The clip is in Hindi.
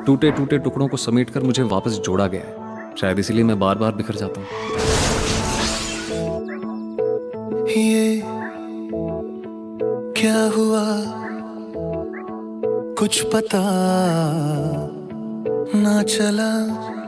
टूटे टूटे टुकड़ों को समेटकर मुझे वापस जोड़ा गया है। शायद इसीलिए मैं बार बार बिखर जाता हूँ। ये क्या हुआ कुछ पता ना चला।